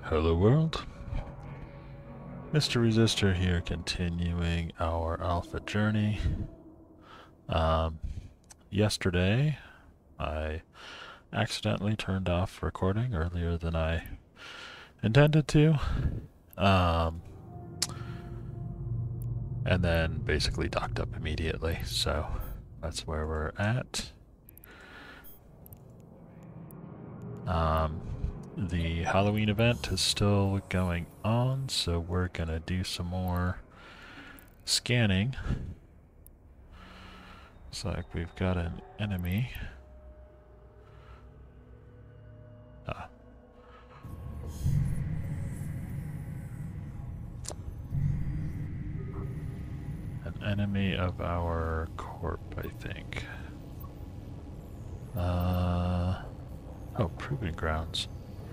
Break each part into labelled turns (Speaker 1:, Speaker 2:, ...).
Speaker 1: Hello world, Mr. Resistor here, continuing our alpha journey. Yesterday I accidentally turned off recording earlier than I intended to, and then basically docked up immediately, so that's where we're at. The Halloween event is still going on, so we're gonna do some more scanning. Looks like we've got an enemy. An enemy of our corp, I think. Oh, proving grounds.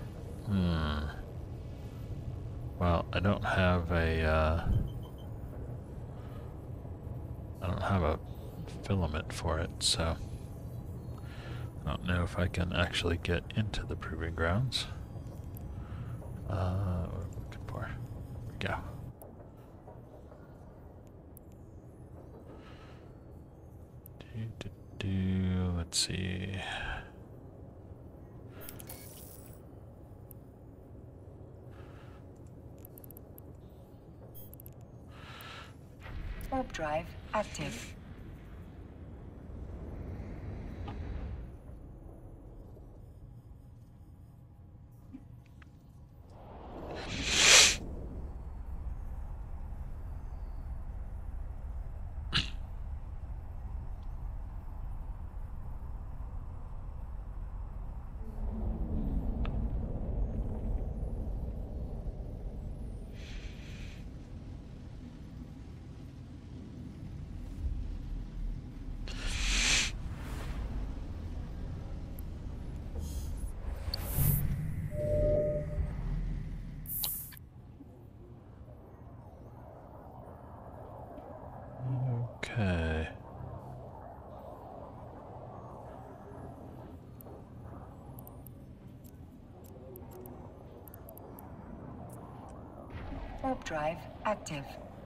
Speaker 1: Well, I don't have a filament for it, so I don't know if I can actually get into the proving grounds. What am I looking for? Here we go. Let's see.
Speaker 2: Warp drive active.
Speaker 1: Okay.
Speaker 2: Warp drive active.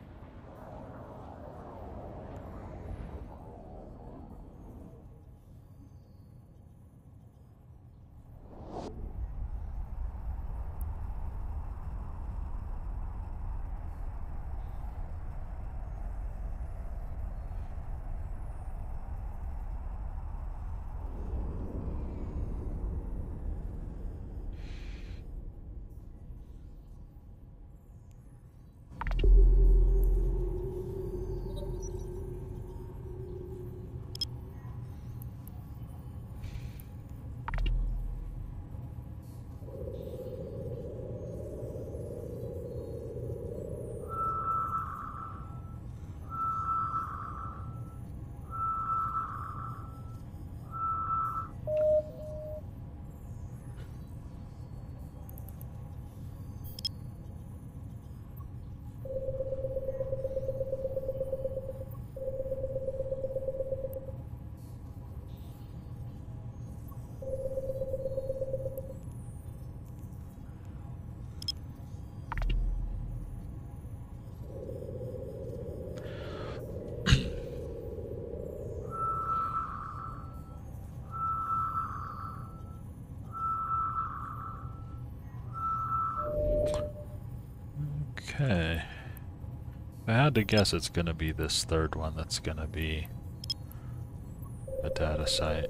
Speaker 1: Okay. I had to guess it's going to be this third one that's going to be a data site.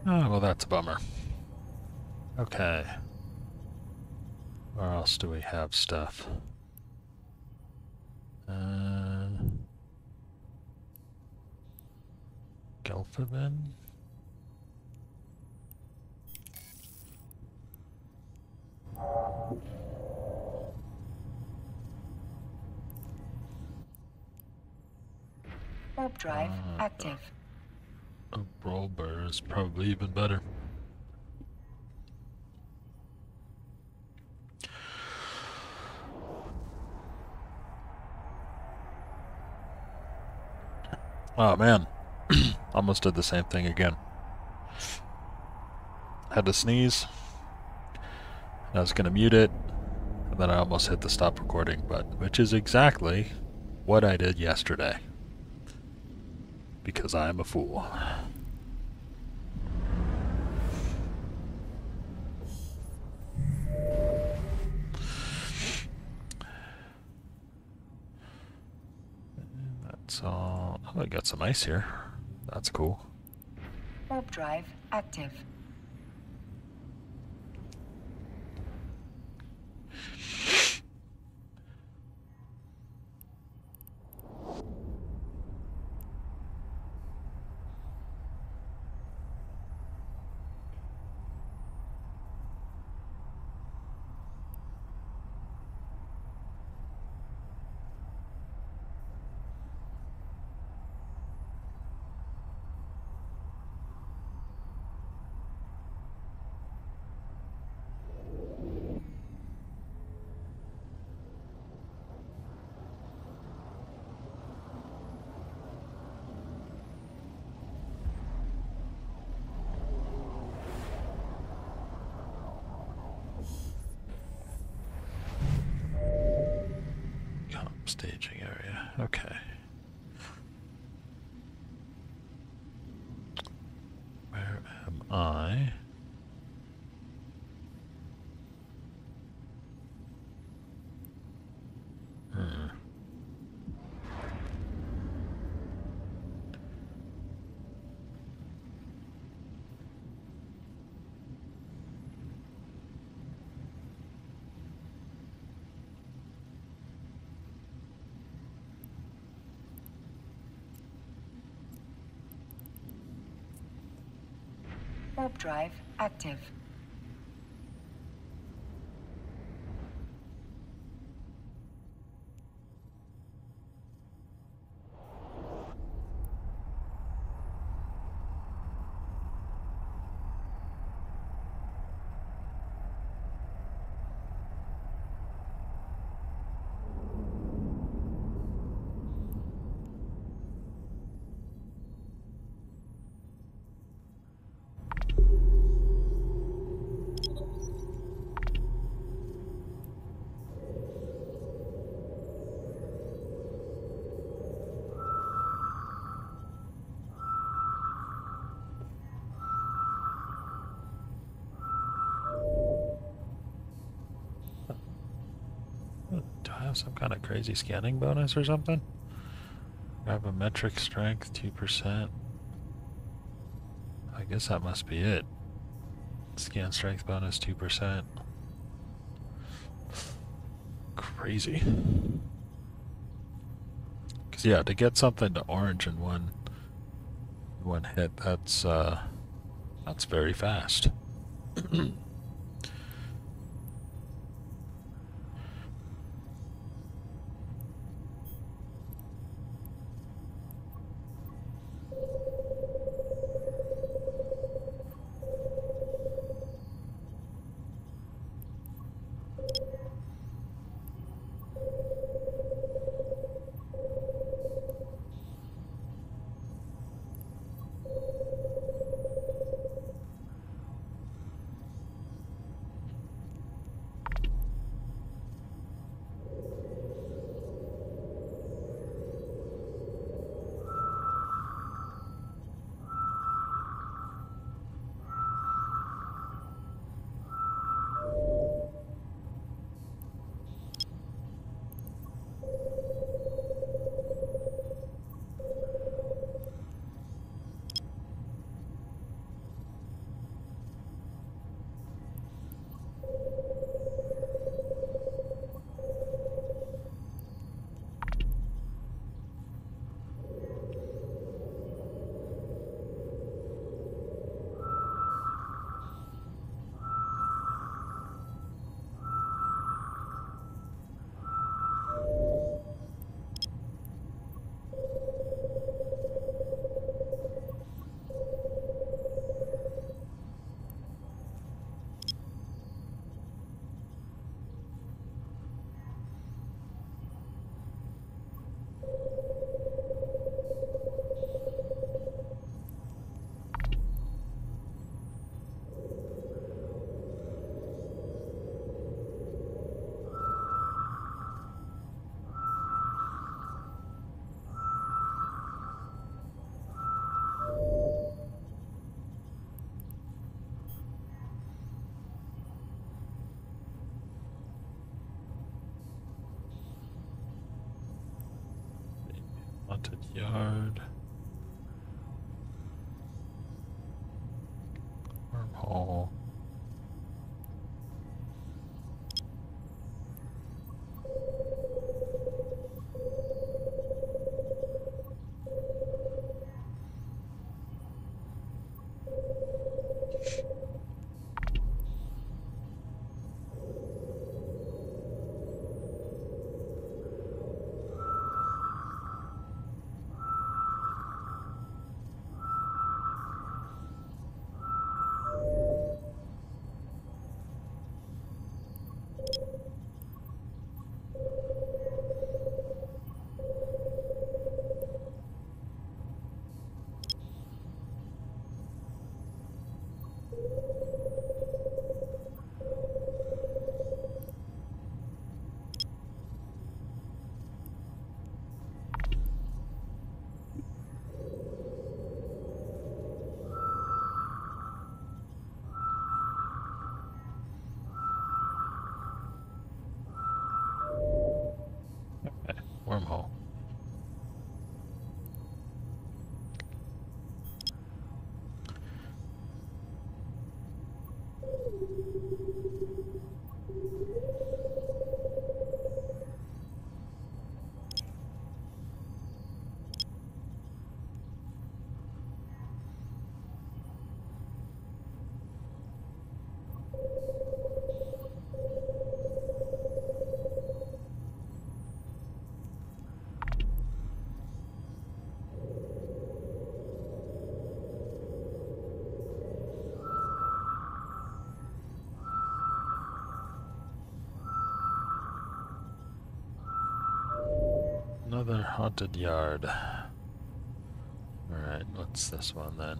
Speaker 1: Oh, well, that's a bummer. Okay. Where else do we have stuff? Gelfabin?
Speaker 2: Warp drive active.
Speaker 1: A Brawlbur is probably even better. Oh man, almost did the same thing again. Had to sneeze. I was gonna mute it, and then I almost hit the stop recording button, which is exactly what I did yesterday. Because I am a fool. That's all. Oh, I got some ice here. That's cool.
Speaker 2: Warp drive active.
Speaker 1: Staging area. Okay. Where am I?
Speaker 2: Warp drive active.
Speaker 1: Do I have some kind of crazy scanning bonus or something? Gravimetric strength 2%. I guess that must be it. Scan strength bonus 2%. Crazy. Cause yeah, to get something to orange in one hit, that's very fast. Haunted yard. Wormhole. Okay, wormhole. Another haunted yard. Alright, what's this one then?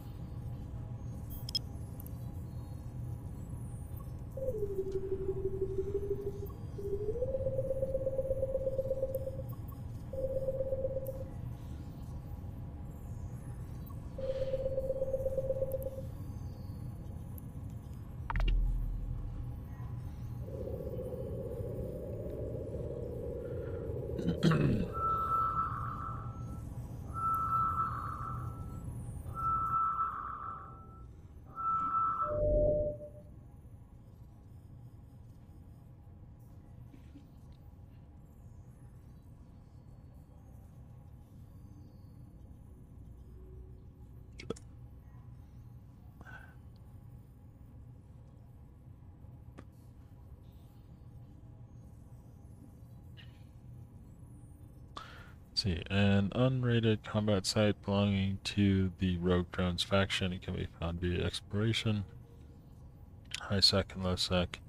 Speaker 1: See, an unrated combat site belonging to the Rogue Drones faction. It can be found via exploration. High sec and low sec.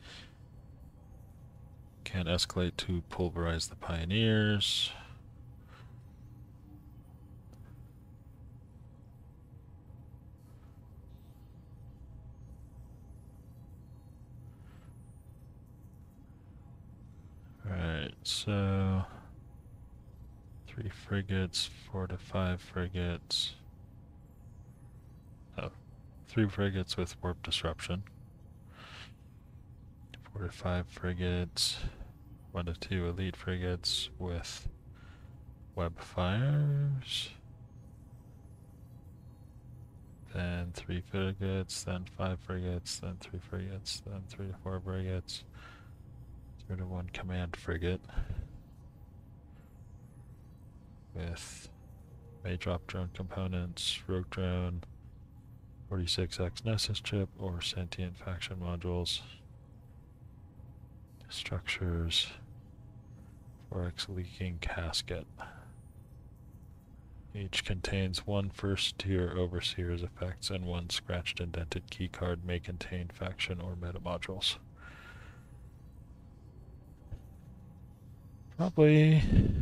Speaker 1: Can escalate to pulverize the pioneers. Alright, so 3 frigates, 4 to 5 frigates. Oh, 3 frigates with warp disruption. 4 to 5 frigates. 1 to 2 elite frigates with web fires. Then 3 frigates, then 5 frigates, then 3 frigates, then 3 to 4 frigates. 0 to 1 command frigate with may drop drone components, rogue drone, 46X Nessus chip, or sentient faction modules. Structures, 4X leaking casket. Each contains 1 first tier overseer's effects and 1 scratched indented keycard. May contain faction or meta modules. Probably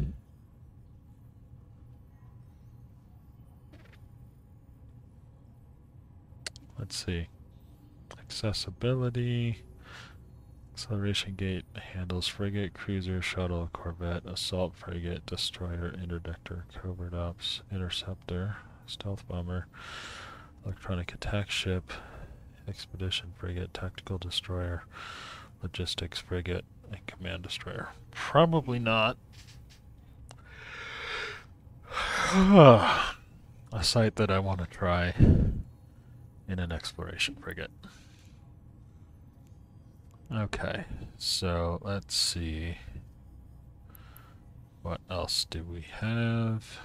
Speaker 1: let's see. Accessibility. Acceleration gate handles frigate, cruiser, shuttle, corvette, assault frigate, destroyer, interdictor, covert ops, interceptor, stealth bomber, electronic attack ship, expedition frigate, tactical destroyer, logistics frigate, and command destroyer. Probably not. A site that I want to try in an exploration frigate. Okay, so let's see. What else do we have?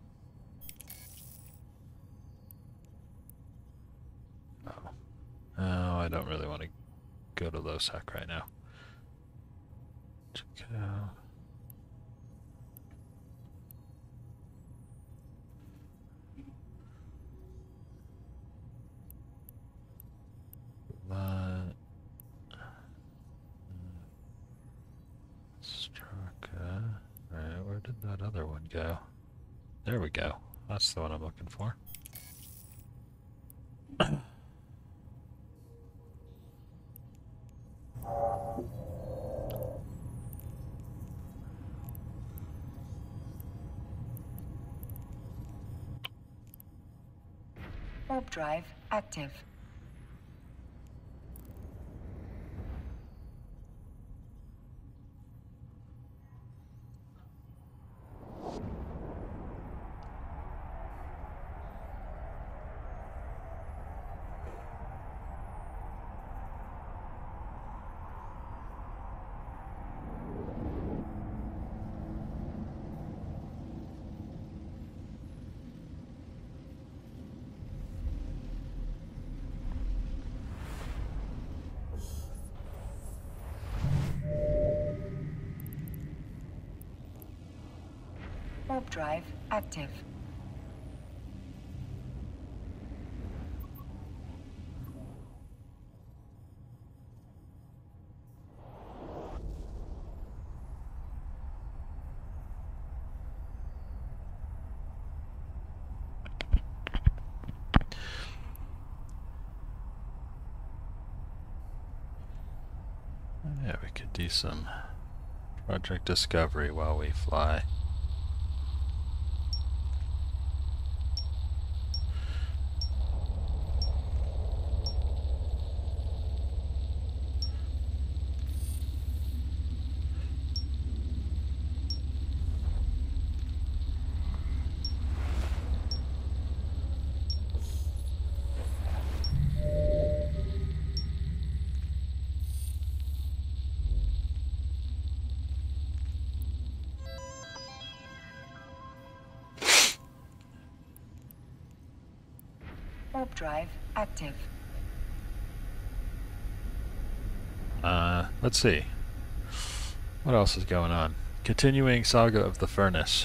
Speaker 1: Oh, I don't really want to go to Losec right now. Go. Straka. Alright, where did that other one go? There we go. That's the one I'm looking for.
Speaker 2: Warp drive active. Warp drive active.
Speaker 1: Yeah, we could do some project discovery while we fly.
Speaker 2: Warp drive active.
Speaker 1: Let's see. What else is going on? Continuing Saga of the Furnace.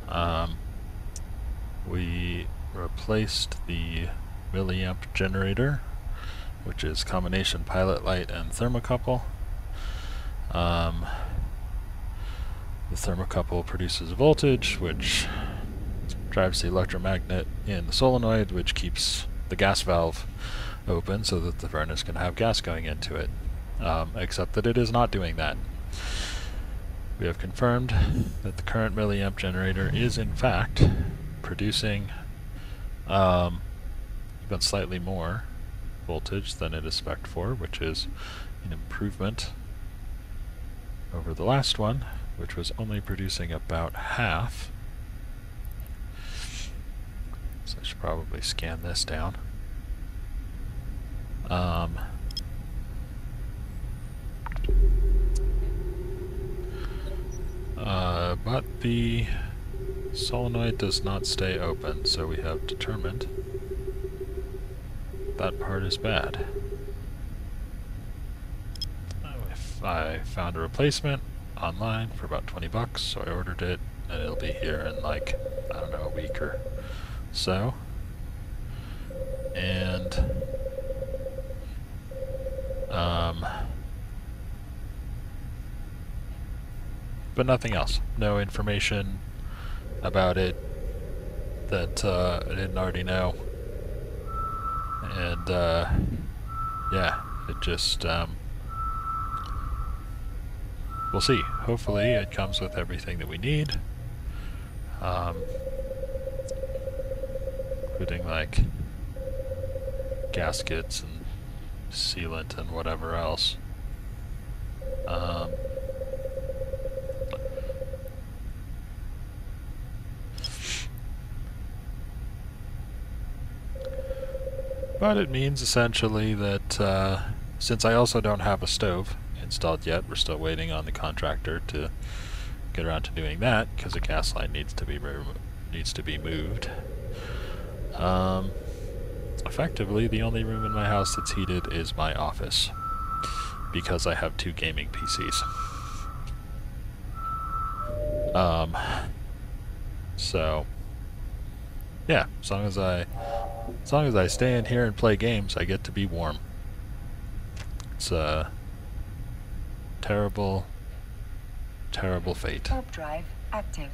Speaker 1: We replaced the milliamp generator, which is combination pilot light and thermocouple. The thermocouple produces voltage, which drives the electromagnet in the solenoid, which keeps the gas valve open so that the furnace can have gas going into it. Except that it is not doing that. We have confirmed that the current milliamp generator is in fact producing even slightly more voltage than it is spec'd for, which is an improvement over the last one, which was only producing about half. So I should probably scan this down. But the solenoid does not stay open, so we have determined that part is bad. I found a replacement online for about 20 bucks, so I ordered it, and it'll be here in like, I don't know, a week or so. And but nothing else. No information about it that I didn't already know. And yeah, it just we'll see. Hopefully it comes with everything that we need, including like gaskets and sealant and whatever else. But it means essentially that since I also don't have a stove installed yet, we're still waiting on the contractor to get around to doing that because the gas line needs to be moved. Effectively, the only room in my house that's heated is my office because I have 2 gaming PCs. So yeah, as long as I stay in here and play games, I get to be warm. It's a terrible, terrible fate.
Speaker 2: Warp drive active.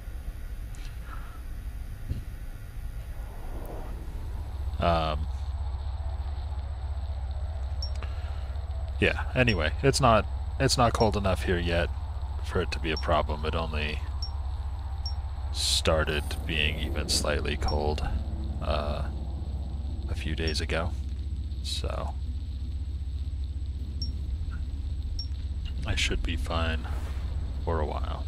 Speaker 1: Yeah, anyway, it's not cold enough here yet for it to be a problem. It only started being even slightly cold a few days ago, so I should be fine for a while.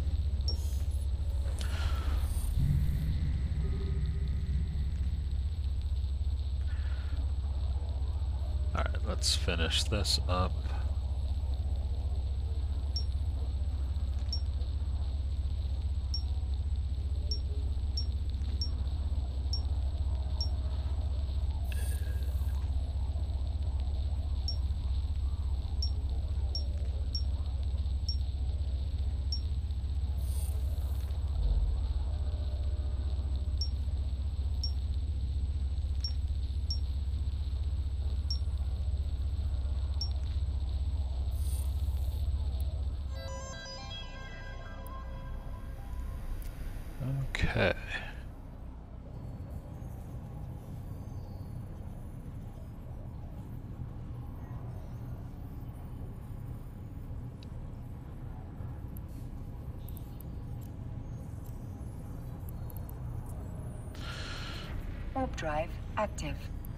Speaker 1: Alright, let's finish this up. Okay.
Speaker 2: Warp drive active.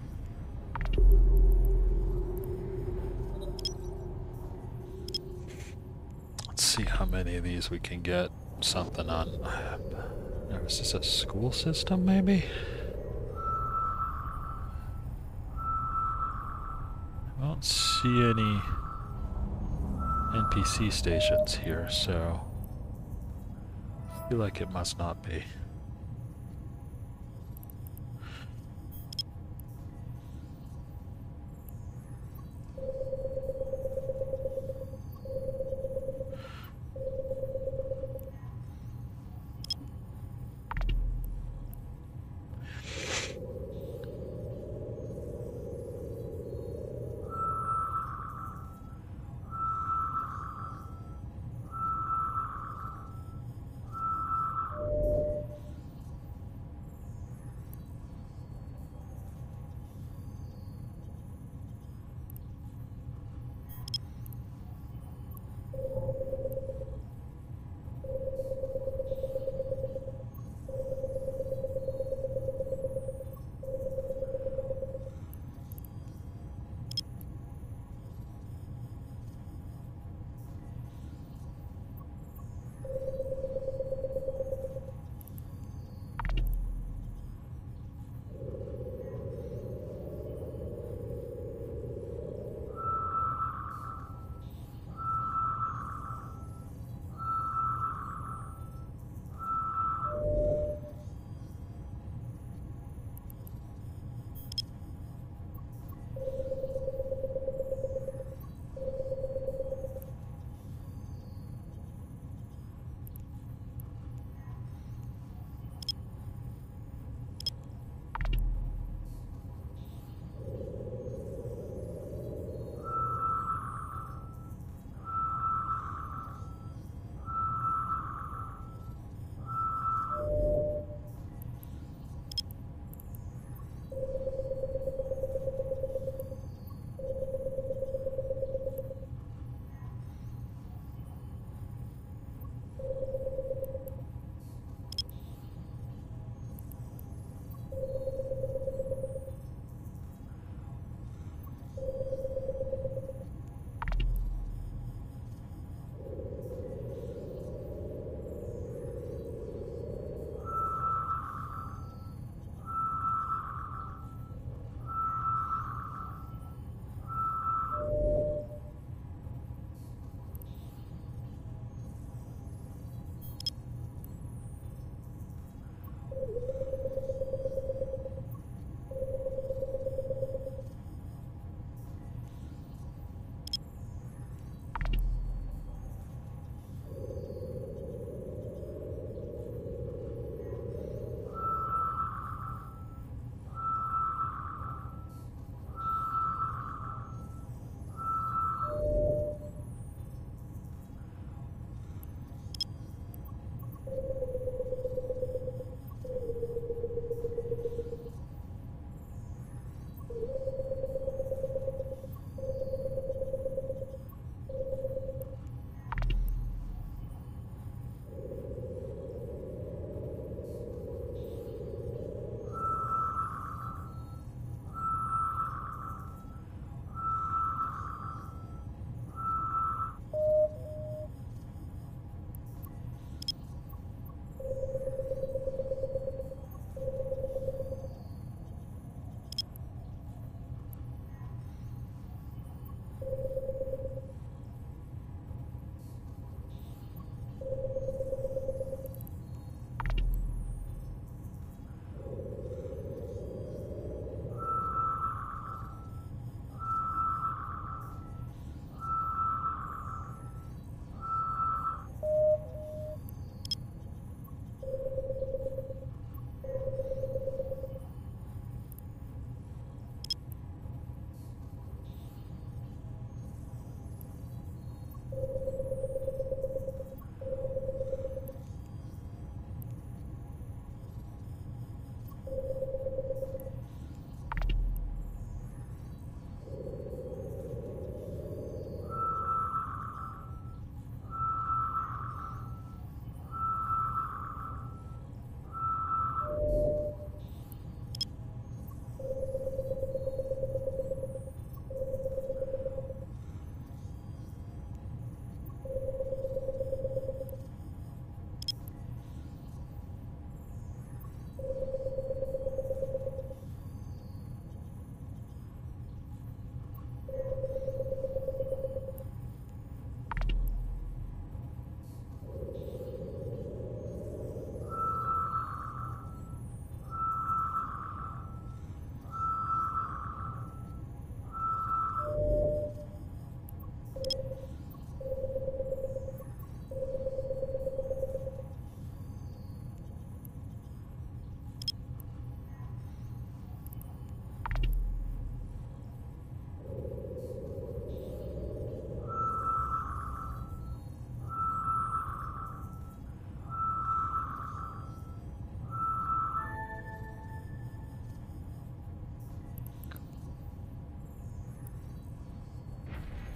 Speaker 1: Let's see how many of these we can get something on. Is this a school system, maybe? I don't see any NPC stations here, so I feel like it must not be.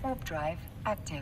Speaker 2: Warp drive active.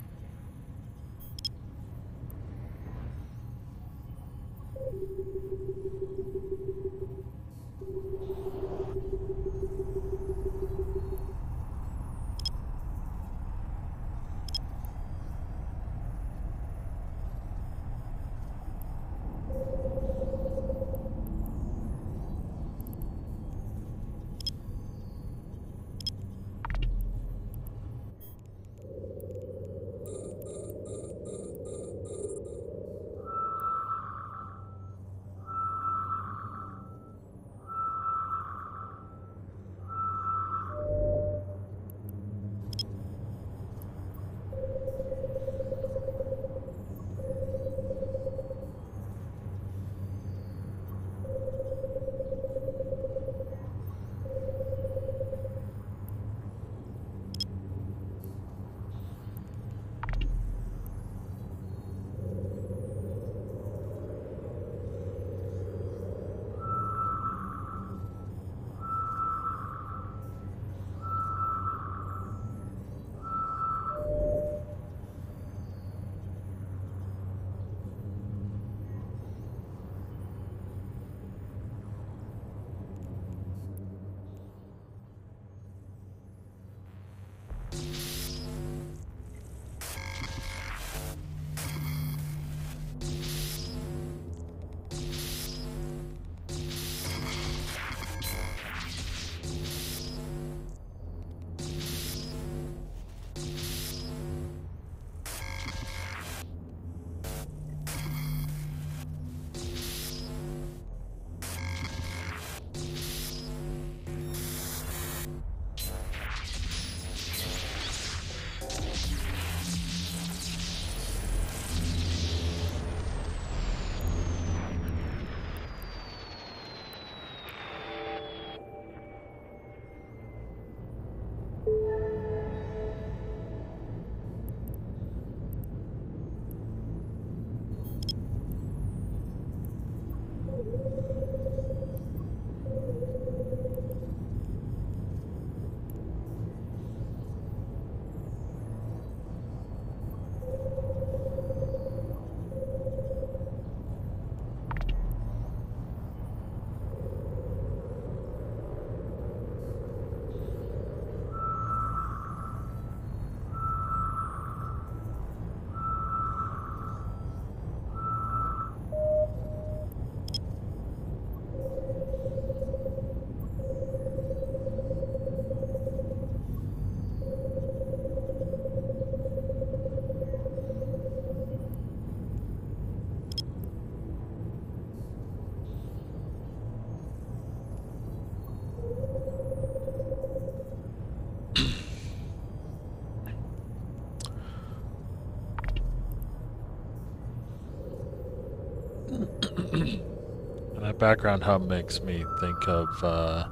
Speaker 1: And that background hum makes me think of the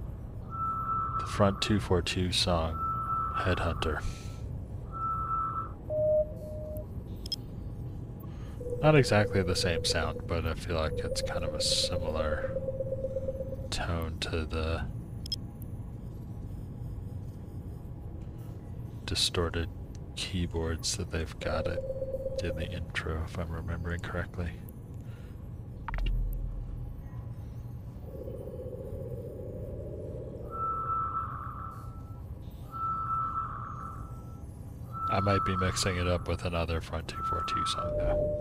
Speaker 1: Front 242 song, Headhunter. Not exactly the same sound, but I feel like it's kind of a similar tone to the distorted keyboards that they've got it in the intro, if I'm remembering correctly. I might be mixing it up with another Front 242 song though.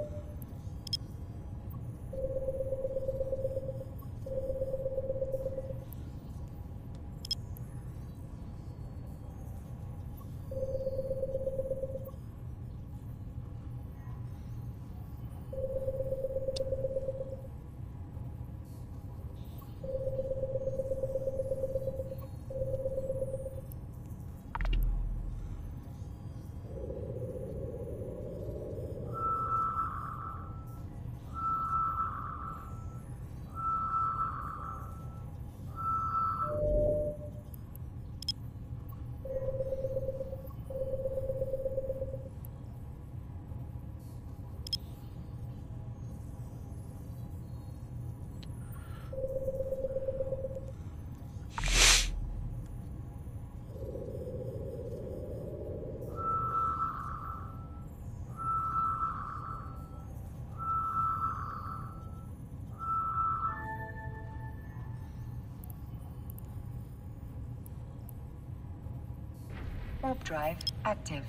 Speaker 2: Warp drive active.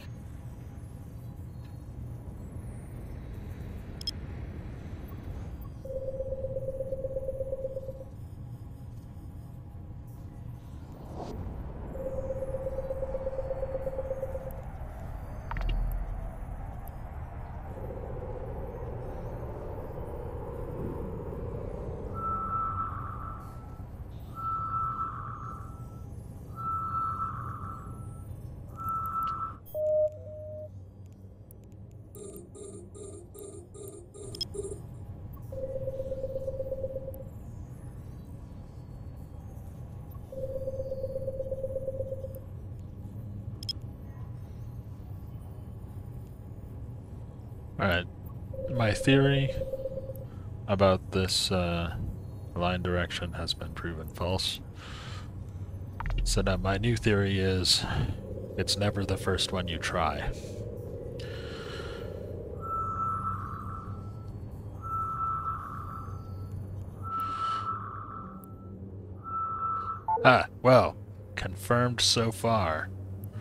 Speaker 1: Alright, my theory about this line direction has been proven false. So now my new theory is, it's never the first one you try. Ah, well, confirmed so far.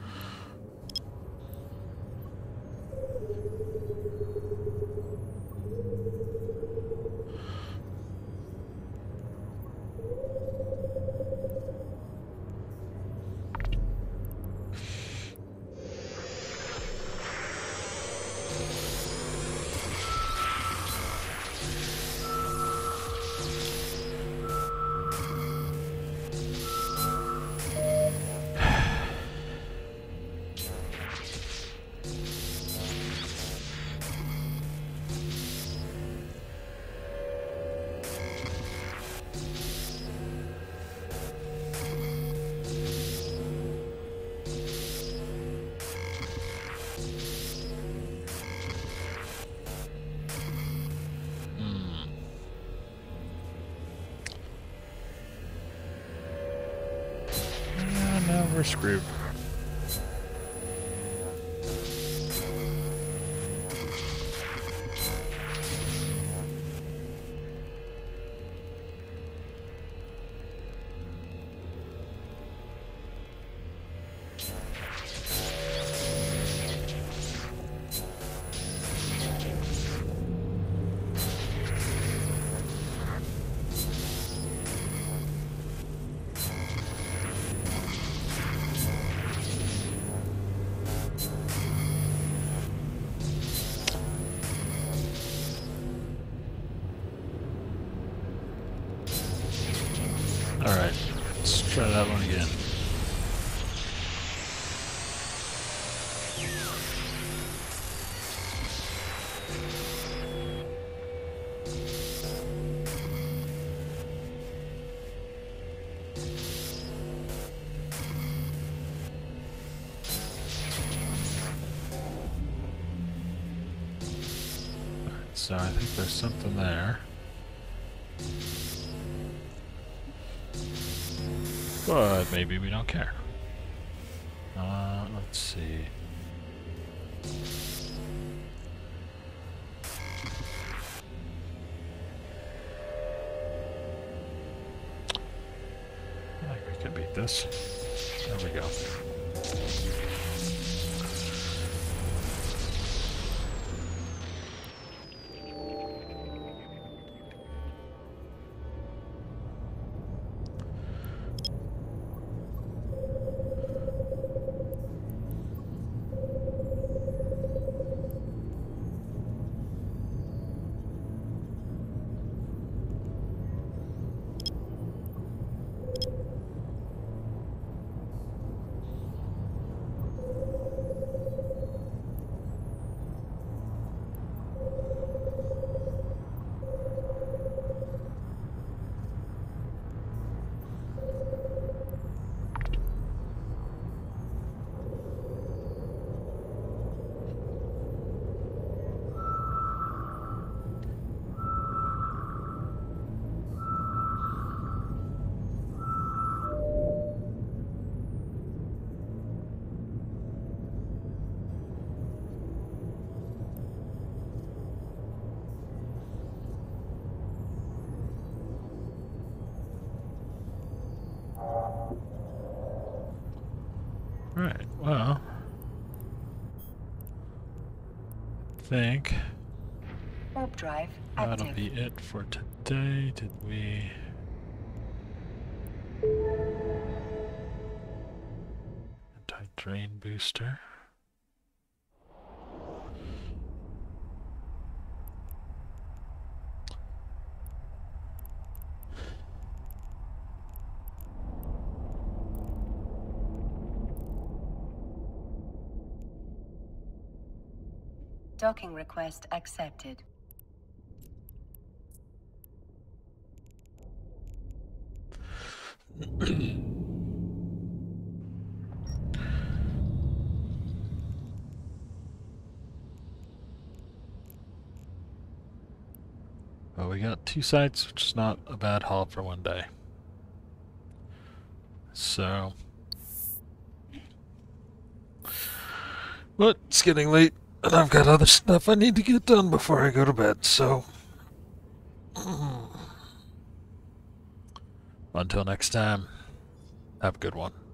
Speaker 1: Now we're screwed. Alright, let's try that one again. Alright, so I think there's something there. But maybe we don't care. Let's see. I think we can beat this. There we go. think
Speaker 2: Warp drive
Speaker 1: that'll
Speaker 2: active.
Speaker 1: be it for today. Did we... Anti-drain booster.
Speaker 2: Docking request accepted.
Speaker 1: Well, we got 2 sites, which is not a bad haul for one day. So... But it's getting late, and I've got other stuff I need to get done before I go to bed, so... Until next time, have a good one.